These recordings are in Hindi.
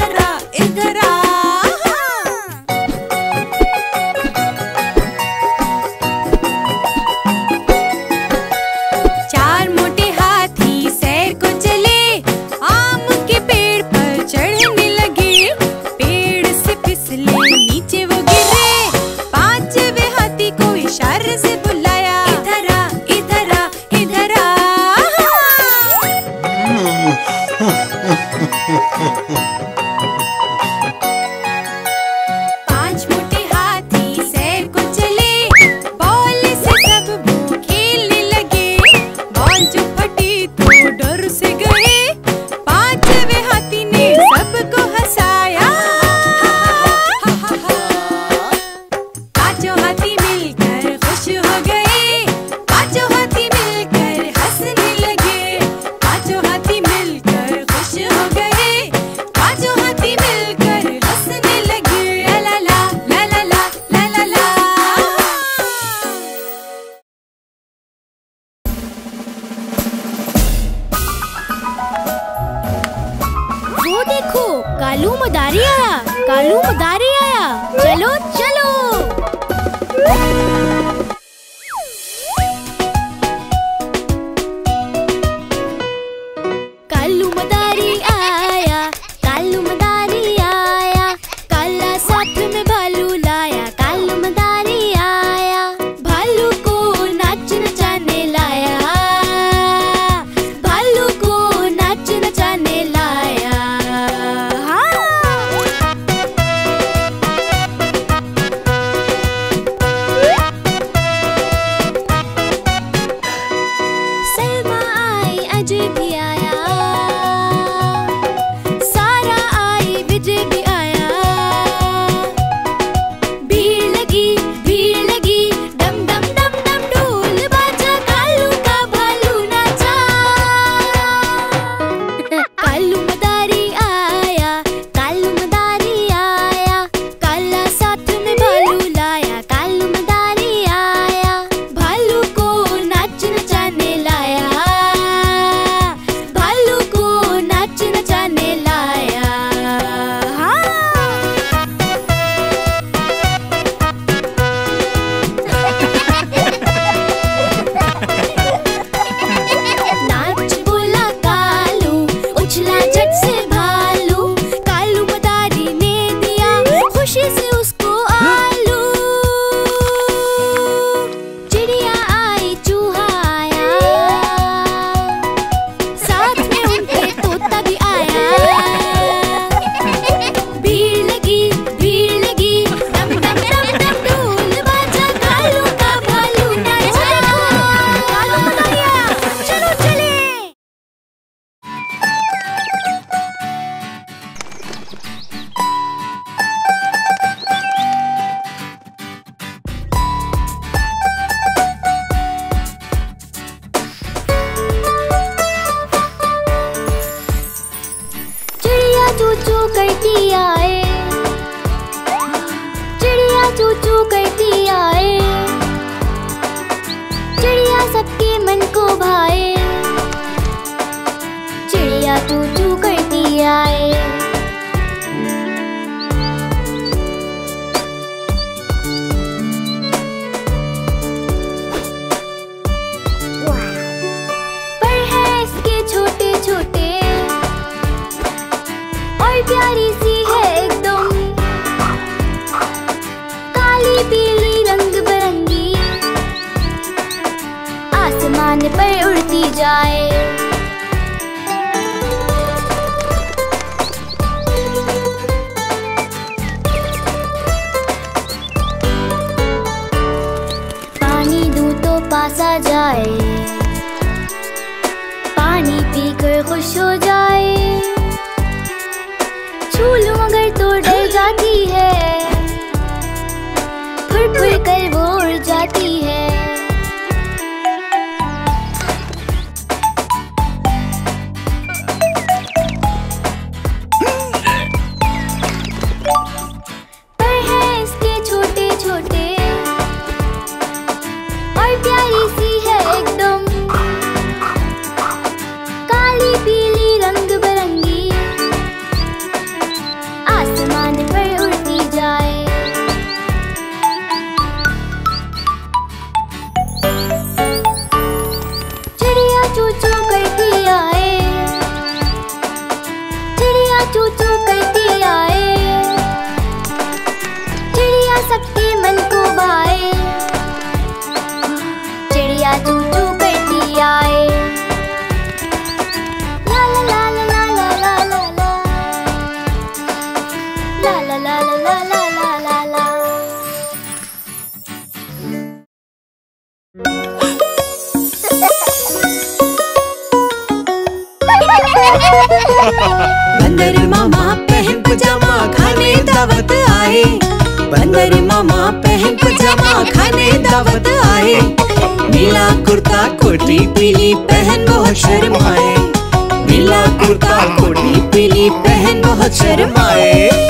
कालू मदारी आया, कालू मदारी आया, चलो चलो। कालू मदारी आया, कालू मदारी आया, काला साथ में भालू लाया, कालू मदारी आया, भालू को नाच नचाने लाया, भालू को नाच नचाने लाया। सलमा आई, अजय भी आया, सारा आई, विजय भी आया, भीड़ लगी, डम डम डम डम ढोल बाजा, कालू का भालू नाचा। कालू मदारी आया, कालू मदारी आया, काला साथ में भालू लाया, कालू मदारी आया, भालू को नाच नचाने लाया, भालू को नाच नचाने लाया। नाच बोला कालू, उछला झट से भालू, कालू मदारी ने दिया खुशी से उसको आलू। चिड़िया आई, चूहा आया, साथ में उनके तोता भी आया, भीड़ लगी, डम डम डम डम ढोल बाजा, कालू का भालू नाचा। कालू मदारिया, चलो चले। चिड़िया चू चू करती आए, चिड़िया चू चू करती आए, चिड़िया सबके मन को भाए, चिड़िया चू चू करती आए। पर है इसके छोटे छोटे और प्यारी सी है एकदम, काली पीली रंग बिरंगी, आसमान पर उड़ती जाए। पानी दूं तो पास आ जाए, पानी पीकर खुश हो जाए, छू लूं अगर तो डर जाती है, फुर फुर कर वो उड़ जाती है। ला ला ला ला ला ला ला ला। बंदर मामा पहन पजामा खाने दावत आए। बंदर मामा पहन पजामा खाने दावत आए। नीला कुर्ता कोटी पीली पहन बहुत शर्माए। नीला कुर्ता कोटी पीली पहन बहुत शर्माए।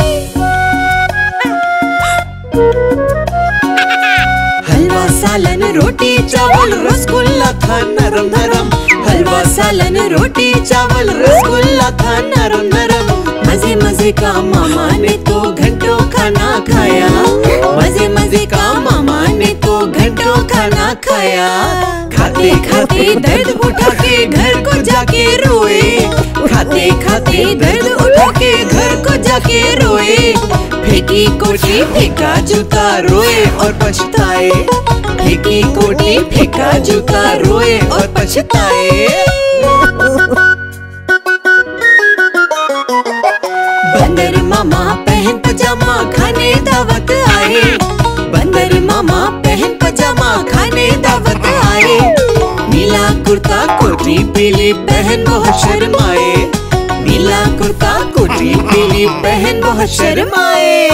हलवा सालन रोटी चावल रसगुल्ला था नरम नरम। हलवा सालन रोटी चावल रसगुल्ला था नरम नरम। मजे मजे का मामा ने तो घंटों खाना खाया। मजे मजे का मामा ने तो घंटों खाना खाया। खाते खाते दर्द उठा के घर को जाके रोए। खाते खाते दर्द उठा के घर को जाके रोए। फेंकी कोटी फेंका जूता रोए और पछताए। फेंकी कोटी फेंका जूता रोए और पछताए। बंदर मामा पहन पजामा खाने दावत आए। बंदर मामा पहन पजामा खाने दावत आए। नीला कुर्ता कोटी पीली पहन बहुत शर्माए। नीला कुर्ता कोटी पीली पहन बहुत शर्माए।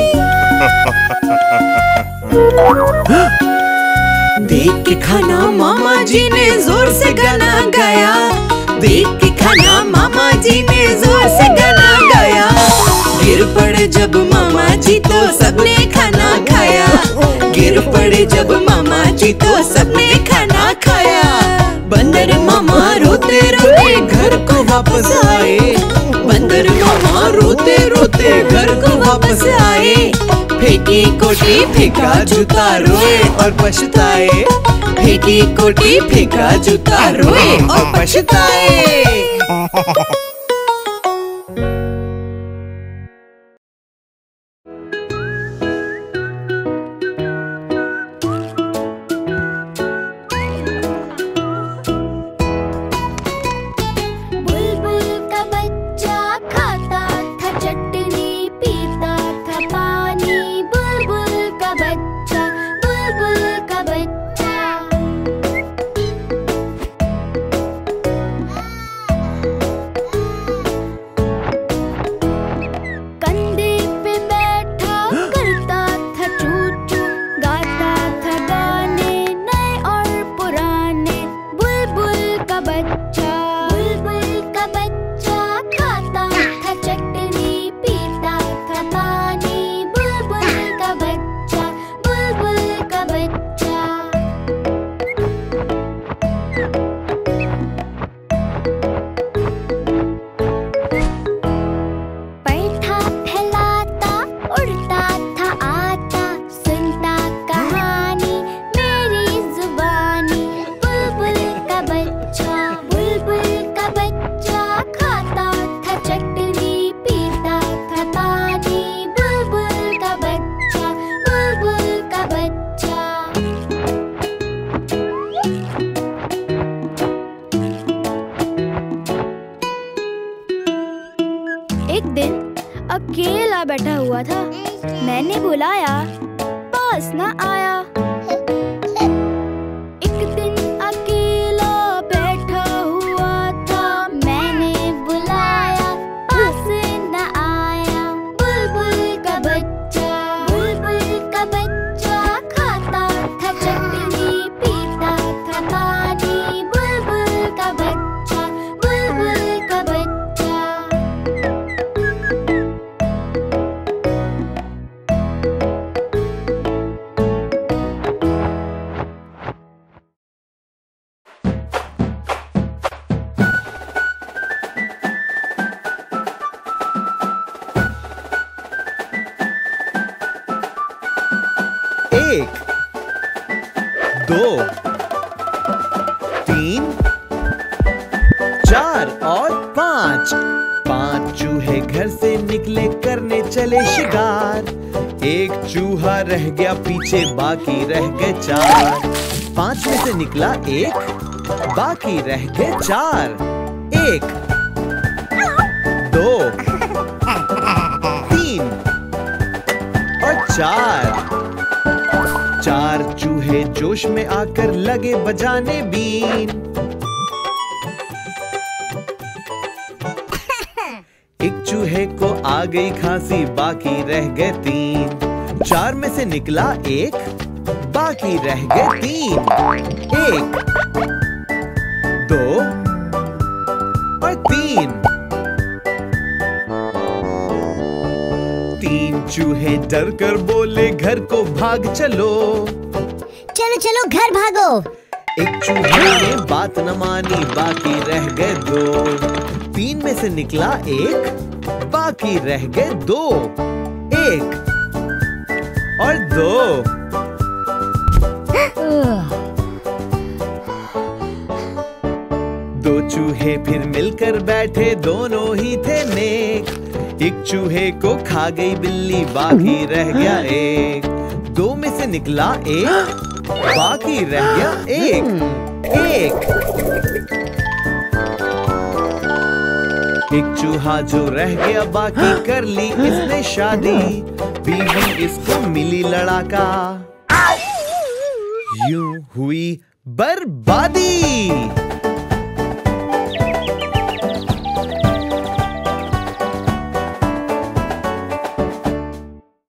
देख के खाना मामा जी ने जोर से गाना गाया। देख के खाना मामा जी ने जोर से गाना गाया। गिर पड़े जब मामा जी तो सबने खाना खाया। गिर पड़े जब मामा जी तो सबने खाना खाया। बंदर मामा रोते रोते घर को वापस आए। बंदर मामा रोते रोते घर को वापस आए। फेंकी कोटी फेंका जूता रोए और पछताए। फेंकी कोटी फेंका जूता रोए और पछताए। एक दिन अकेला बैठा हुआ था। मैंने बुलाया, पास न आया। एक दिन अकेला बैठा हुआ था। मैंने बुलाया, पास न आया। बुलबुल का बच्चा, बुलबुल का बच्चा खाता था चटनी, पीता था पानी। बुलबुल का बच्चा, बुलबुल का बच्चा। एक, दो, तीन, चार और पांच। पांच चूहे घर से निकले करने चले शिकार। एक चूहा रह गया पीछे, बाकी रह गए चार। पांच में से निकला एक, बाकी रह गए चार। एक, दो, तीन, चार चूहे जोश में आकर लगे बजाने बीन। एक चूहे को आ गई खांसी, बाकी रह गए 3। 4 में से निकला 1, बाकी रह गए 3। 1, 2 और 3। 3 चूहे डर कर बोले घर को भाग चलो। चलो चलो घर भागो। एक चूहे ने बात न मानी, बाकी रह गए 2। 3 में से निकला 1, बाकी रह गए 2। 1 और 2। दो चूहे फिर मिलकर बैठे, दोनों ही थे नेक। एक चूहे को खा गई बिल्ली, बाकी रह गया 1। 2 में से निकला 1, बाकी रह गया 1। 1 एक चूहा जो रह गया, बाकी कर ली इसने शादी। बीवी इसको मिली लड़ाका, यूं हुई बर्बादी।